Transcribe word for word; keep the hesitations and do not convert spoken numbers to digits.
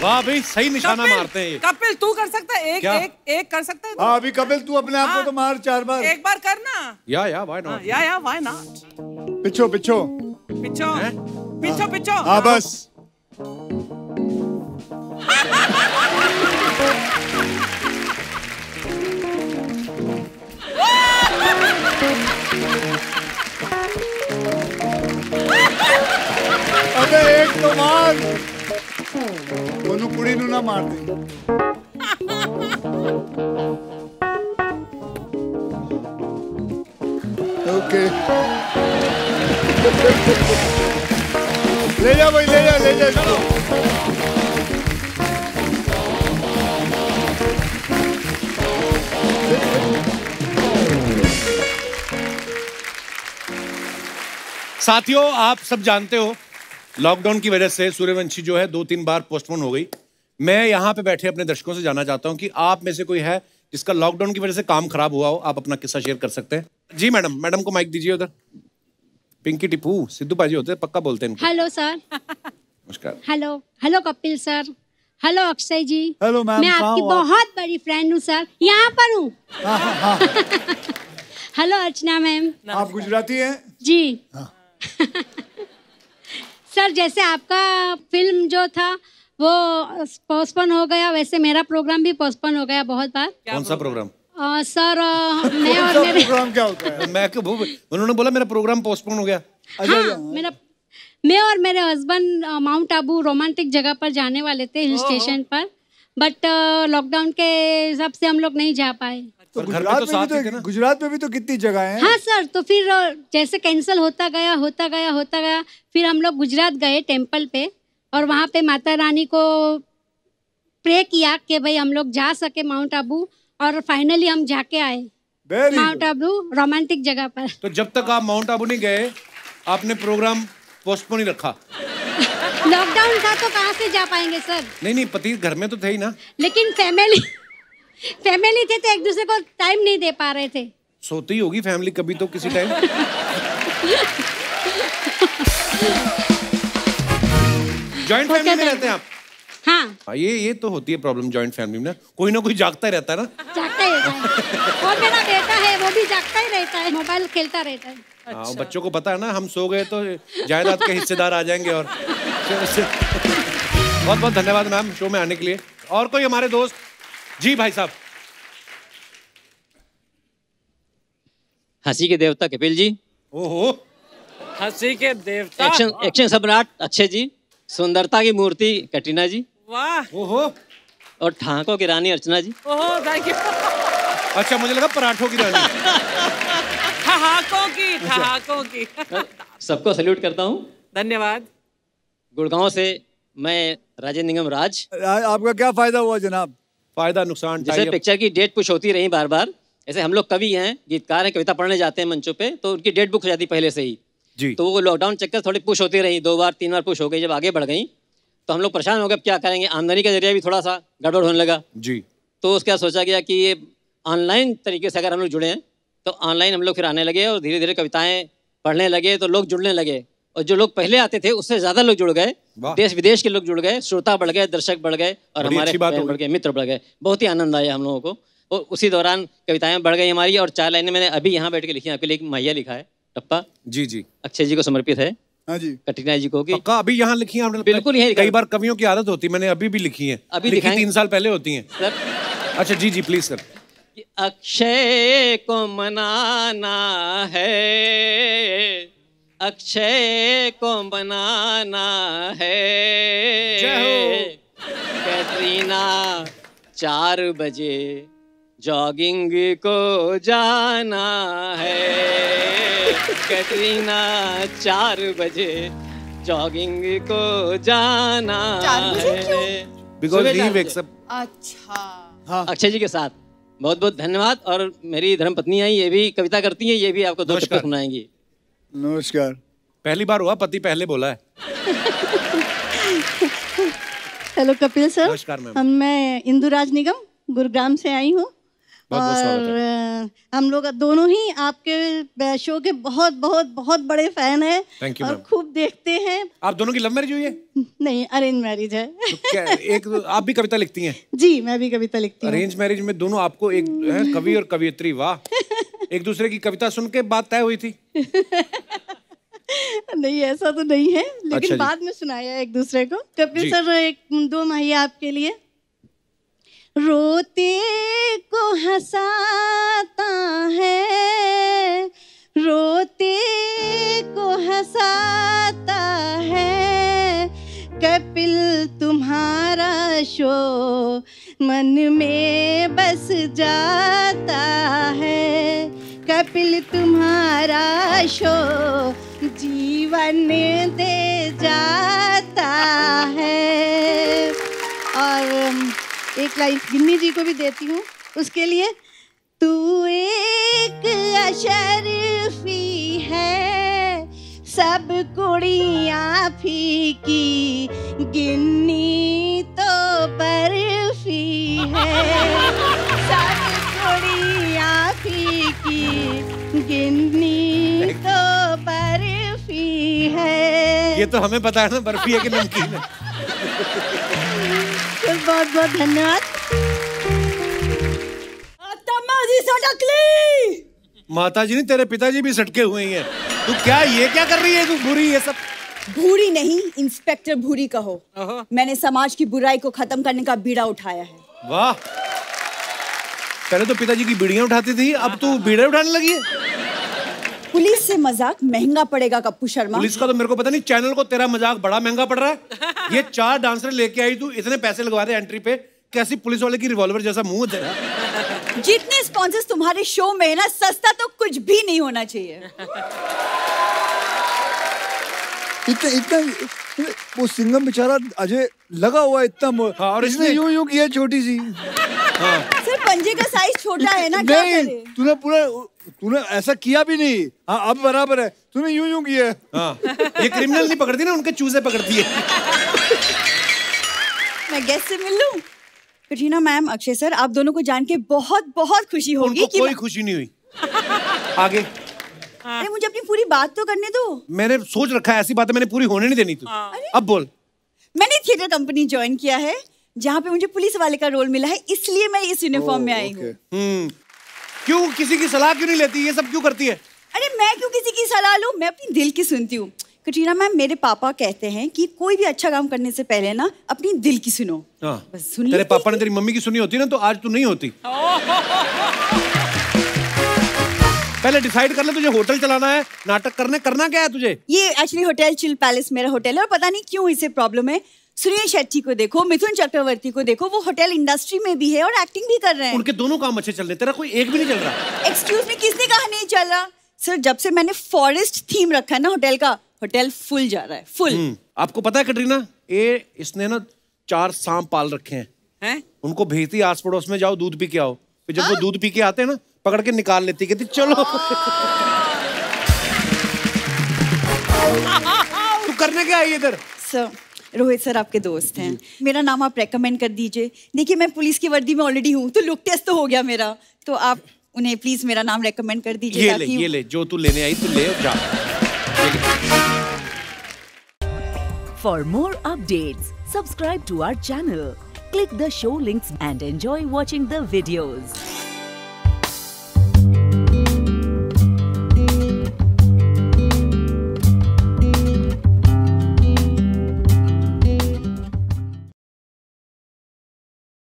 वाह भाई, सही निशाना मारते हैं ये। कपिल तू कर सकता है? एक एक एक कर सकता है? हाँ अभी कपिल तू अपने आप को तो मार चार बार। एक बार करना। या या व्हाई नॉट? या या व्हाई नॉट? पिछो पिछो पिछो पिछो पिछो। हाँ बस। अबे एक तो मार, दोनों कुड़ी नू ना मार दे। ओके ले जा भाई, ले जा ले जा चलो। साथियों, आप सब जानते हो लॉकडाउन की वजह से सूर्यवंशी जो है दो तीन बार पोस्टपोन हो गई। मैं यहाँ पे बैठे अपने दर्शकों से जानना चाहता हूँ कि आप में से कोई है जिसका लॉकडाउन की वजह से काम खराब हुआ हो? आप अपना किस्सा शेयर कर सकते हैं। जी मैडम, मैडम को माइक दीजिए उधर। पिंकी टिप्पू सिद्धू पाजी होते हैं, पक्का बोलते हैं। Hello sir. नमस्कार। Hello hello Kapil sir. Hello Akshay ji. Hello ma'am. मैं आपकी बहुत बड़ी फ्रेंड हूँ सर, यहाँ पर हूँ। Hello Archana ma'am. आप गुजराती हैं? जी। सर जैसे आपका फिल्म जो था वो पोस्टपोन हो गया, वैसे मेरा प्रोग्राम भी पोस्टपोन हो गया बहुत बार। कौन सा प्रोग्राम? आ, सर आ, मैं और मेरे प्रोग्राम क्या होता है? मैं क्यों, उन्होंने बोला मेरा प्रोग्राम पोस्टपोन हो गया। हाँ, मेरा मैं और मेरे हस्बैंड माउंट आबू रोमांटिक जगह पर जाने वाले थे, हिल स्टेशन पर, बट लॉकडाउन के हिसाब से हम लोग नहीं जा पाए। तो गुजरात में भी तो गुजरात में भी तो कितनी जगह हैं। हाँ सर, तो फिर जैसे कैंसिल होता गया होता गया होता गया फिर हम लोग गुजरात गए टेम्पल पे, और वहाँ पे माता रानी को प्रे किया कि भाई हम लोग जा सके माउंट आबू, और फाइनली हम जाके आए माउंट आबू रोमांटिक जगह पर। तो जब तक आप माउंट आबू नहीं गए आपने प्रोग्राम पोस्टपोन ही रखा? लॉकडाउन था तो कहाँ से जा पाएंगे सर? नहीं नहीं, पति घर में तो थे ही ना। लेकिन फैमिली फैमिली थे तो एक दूसरे को टाइम नहीं दे पा रहे थे। सोती होगी फैमिली कभी तो किसी टाइम। जॉइंट फैमिली में रहते हैं आप? हाँ। ये ये तो होती है प्रॉब्लम जॉइंट फैमिली में, कोई ना कोई जागता ही रहता है ना। जागता ही रहता है। और मेरा बेटा है वो भी जागता ही रहता है, मोबाइल खेलता रहता है। अच्छा। हाँ, बच्चों को पता है ना हम सो गए तो जायदाद के हिस्सेदार आ जाएंगे। और बहुत बहुत धन्यवाद मैम शो में आने के लिए। और कोई हमारे दोस्त? जी भाई साहब। हंसी के देवता कपिल जी। ओहो, हंसी के देवता। एक्शन एक्शन सम्राट अक्षय जी। सुंदरता की मूर्ति कटरीना जी। वाह। ओहो। और ठाकों की रानी अर्चना जी। ओहो, थैंक यू। अच्छा, मुझे लगा पराठों की रानी। ठहाकों की ठहाकों की। सबको सैल्यूट करता हूँ। धन्यवाद। गुड़गांव से मैं राजेंद्र निगम राज। आपका क्या फायदा हुआ जनाब? फायदा नुकसान जैसे पिक्चर की डेट पुश होती रही बार बार, ऐसे हम लोग कवि हैं, गीतकार हैं, कविता पढ़ने जाते हैं मंचों पे, तो उनकी डेट बुक हो जाती पहले से ही जी। तो वो लॉकडाउन चक्कर थोड़ी पुश होती रही, दो बार तीन बार पुश हो गई। जब आगे बढ़ गई तो हम लोग परेशान हो गए, अब क्या करेंगे। आमदनी का जरिया भी थोड़ा सा गड़बड़ होने लगा जी। तो उसके बाद सोचा गया कि ये ऑनलाइन तरीके से अगर हम लोग जुड़े हैं तो ऑनलाइन हम लोग फिर आने लगे और धीरे धीरे कविताएं पढ़ने लगे तो लोग जुड़ने लगे, और जो लोग पहले आते थे उससे ज्यादा लोग जुड़ गए। देश विदेश के लोग जुड़ गए, श्रोता बढ़ गए, दर्शक बढ़ गए, और हमारे बढ़ गए, मित्र बढ़ गए। बहुत ही आनंद आया हम लोगों को, और उसी दौरान कविताएं बढ़ गई हमारी। और चार लाइनें मैंने अभी यहाँ बैठ के लिखी, आपके लिए एक मैया लिखा है, टप्पा जी जी अक्षय जी को समर्पित है। हाँ जी। कटरीना जी को कि अभी यहाँ लिखी है आपने? बिल्कुल यही। कई बार कवियों की आदत होती है, मैंने अभी भी लिखी है, अभी लिखी तीन साल पहले होती है सर। अच्छा जी जी प्लीज सर। अक्षय को मनाना है, अक्षय को बनाना है, कैटरीना चार बजे जॉगिंग को जाना है, कैटरीना चार बजे जॉगिंग को जाना है। Because he wakes up. अच्छा। हाँ। अक्षय जी के साथ बहुत बहुत धन्यवाद। और मेरी धर्मपत्नी है, ये भी कविता करती है, ये भी आपको दो टप्पे सुनाएंगी। नमस्कार। पहली बार हुआ पति पहले बोला है। Hello Kapil sir. नमस्कार मैम। हम मैं इंदुराज निगम गुरुग्राम से आई हूँ, और हम लोग दोनों ही आपके शो के बहुत बहुत बहुत बड़े फैन हैं। थैंक यू और खूब देखते हैं। आप दोनों की लव मैरिज हुई है? नहीं, अरेंज मैरिज है। तो क्या एक आप भी कविता लिखती हैं? जी, मैं भी कविता लिखती हूँ। अरेंज मैरिज में दोनों आपको एक है, कवि और कवियत्री, वाह। एक दूसरे की कविता सुन के बात तय हुई थी? नहीं, ऐसा तो नहीं है, लेकिन अच्छा बाद में सुनाया एक दूसरे को। कपिल सर, एक दो महिया आपके लिए। रोते को हंसाता है, रोते को हंसाता है, कपिल तुम्हारा शो मन में बस जाता है, कपिल तुम्हारा शो जीवन दे जाता है। और एक लाइन गिन्नी जी को भी देती हूँ उसके लिए। तू एक अशरफी है, सब कुड़ियाँ फीकी, गिन्नी तो बर्फी है, सब कुड़ियाँ फीकी, गिन्नी तो बर्फी है। ये तो हमें पता है ना, बर्फी है कि नमकीन है। बहुत बहुत धन्यवाद। माता जी नहीं, तेरे पिताजी भी सटके हुए हैं। तू क्या ये क्या कर रही है तू? भूरी ये सब? भूरी नहीं, इंस्पेक्टर भूरी कहो। मैंने समाज की बुराई को खत्म करने का बीड़ा उठाया है। वाह, पहले तो पिताजी की बीड़ियां उठाती थी, अब तू बीड़े उठाने लगी है। पुलिस से मजाक महंगा पड़ेगा कप्पू शर्मा। पुलिस का तो मेरे को पता नहीं, चैनल को तेरा मजाक बड़ा महंगा पड़ रहा है। ये चार डांसर लेके आई तू, इतने पैसे लगवा रहे एंट्री पे, कैसी पुलिस वाले की रिवॉल्वर जैसा मुंह तेरा। जितने स्पॉन्सर्स तुम्हारे शो में है ना, सस्ता तो कुछ भी नहीं होना चाहिए। इतना इतना वो सिंघम बेचारा अजय लगा हुआ इतना, हाँ, और इसने यूं यूं किया छोटी सी। हाँ। सर पंजे का साइज छोटा है ना, क्या नहीं, करे? तूने पूरा तूने ऐसा किया भी नहीं। हाँ, अब बराबर है, तूने यूं यूं किया। हाँ, ये क्रिमिनल नहीं पकड़ती ना, उनके चूजे पकड़ती है। मैं गेस्ट से मिल लूं? कटरीना मैम, अक्षय सर, आप दोनों को जान के बहुत बहुत खुशी होगी। उनको कोई खुशी नहीं हुई। आगे। अरे मुझे अपनी पूरी बात तो करने दो। मैंने सोच रखा है, ऐसी बातें मैंने पूरी होने नहीं देनी तू। अब बोल। मैंने थिएटर कंपनी ज्वाइन किया है, जहाँ पे मुझे पुलिस वाले का रोल मिला है, इसलिए मैं इस यूनिफॉर्म में आई हूँ। हम्म, क्यों किसी की सलाह क्यों नहीं लेती? ये सब क्यों करती है? अरे मैं क्यों किसी की सलाह लूं, मैं अपनी दिल की सुनती हूँ। कटरीना मैम, मेरे पापा कहते हैं कि कोई भी अच्छा काम करने से पहले ना अपनी दिल की सुनो। हाँ। बस सुन तेरे पापा ने तेरी मम्मी की सुनी होती ना, तो आज तू नहीं होती। पहले डिसाइड कर ले, तुझे होटल चलाना है, नाटक करने करना क्या है तुझे? ये एक्चुअली होटल चिल पैलेस मेरा होटल है, और पता नहीं क्यों इसे प्रॉब्लम है। सुनील शेट्टी को देखो, मिथुन चक्रवर्ती को देखो, वो होटल इंडस्ट्री में भी है और एक्टिंग भी कर रहे हैं। उनके दोनों काम अच्छे चल रहे, तेरा कोई एक भी नहीं चल रहा। एक्सक्यूज मी, किसने कहा नहीं चल रहा? सर, जब से मैंने फॉरेस्ट थीम रखा है ना होटल का, होटल फुल जा रहा है, फुल। आपको पता है कटरीना, ये इसने ना चार सांप पाल रखे हैं, हैं? उनको भेजती आस पड़ोस में, जाओ दूध पी के आओ। फिर जब वो दूध पी के आते हैं ना, पकड़ के निकाल लेती, कहती चलो। तू करने क्या आई इधर? सर, रोहित सर आपके दोस्त हैं, मेरा नाम आप रेकमेंड कर दीजिए। देखिए, मैं पुलिस की वर्दी में ऑलरेडी हूँ, तो लुक टेस्ट तो हो गया मेरा, तो आप उन्हें प्लीज मेरा नाम रेकमेंड कर दीजिए। ये ले, ये ले, जो तू लेने आई तू ले और जा। For more updates, subscribe to our channel, click the show links and enjoy watching the videos.